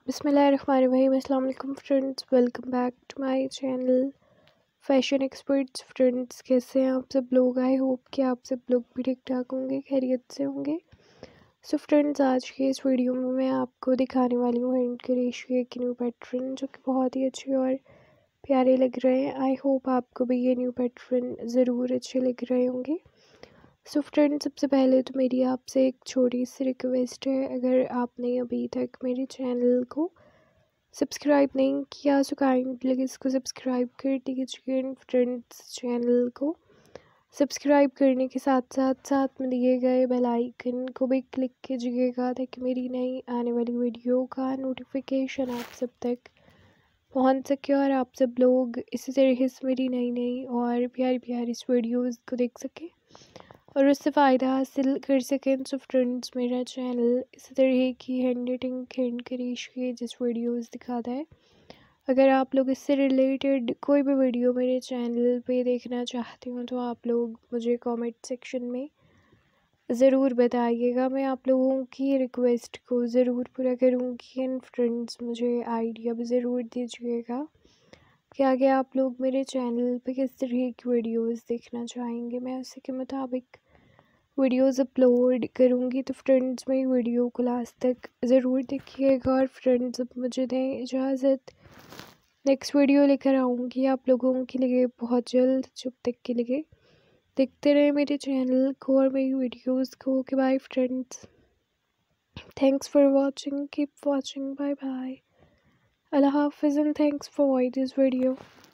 बिस्मिल्लाहिर्रहमानिर्रहीम। अस्सलाम वालेकुम friends, welcome back to my channel fashion experts. Friends, कैसे हैं आप सब लोग? आई होप कि आप सब लोग भी ठीक ठाक होंगे, खैरियत से होंगे। सो फ्रेंड्स, आज के इस वीडियो में मैं आपको दिखाने वाली हूँ हैंड क्रोशे के न्यू पैटर्न, जो कि बहुत ही अच्छे और प्यारे लग रहे हैं। आई होप आपको भी ये न्यू पैटर्न ज़रूर अच्छे लग रहे होंगे। सो फ्रेंड्स, सबसे पहले तो मेरी आपसे एक छोटी सी रिक्वेस्ट है, अगर आपने अभी तक मेरे चैनल को सब्सक्राइब नहीं किया तो काइंडली इसको सब्सक्राइब कर दीजिए। फ्रेंड्स, चैनल को सब्सक्राइब करने के साथ साथ में दिए गए बेल आइकन को भी क्लिक कीजिएगा, ताकि मेरी नई आने वाली वीडियो का नोटिफिकेशन आप सब तक पहुंच सके और आप सब लोग इसी तरीके से मेरी नई और प्यारी प्यारी इस वीडियोज़ को देख सकें और उससे फ़ायदा हासिल कर सकें। सो फ्रेंड्स, मेरा चैनल इसी तरह की हैंड राइटिंग हैंड क्रोशे जिस वीडियोस दिखाता है। अगर आप लोग इससे रिलेटेड कोई भी वीडियो मेरे चैनल पे देखना चाहते हो तो आप लोग मुझे कमेंट सेक्शन में ज़रूर बताइएगा। मैं आप लोगों की रिक्वेस्ट को ज़रूर पूरा करूँगी। एंड फ्रेंड्स, मुझे आइडिया भी ज़रूर दीजिएगा कि आगे आप लोग मेरे चैनल पे किस तरह की वीडियोस देखना चाहेंगे। मैं उसी के मुताबिक वीडियोस अपलोड करूँगी। तो फ्रेंड्स, मेरी वीडियो को लास्ट तक ज़रूर देखिएगा। और फ्रेंड्स, अब मुझे दें इजाज़त, नेक्स्ट वीडियो लेकर आऊँगी आप लोगों के लिए बहुत जल्द। जब तक के लिए देखते रहे मेरे चैनल को और मेरी वीडियोस को। Okay bye friends, thanks for watching, keep watching, bye bye, अल्लाह हाफिज़ and thanks for watching this video.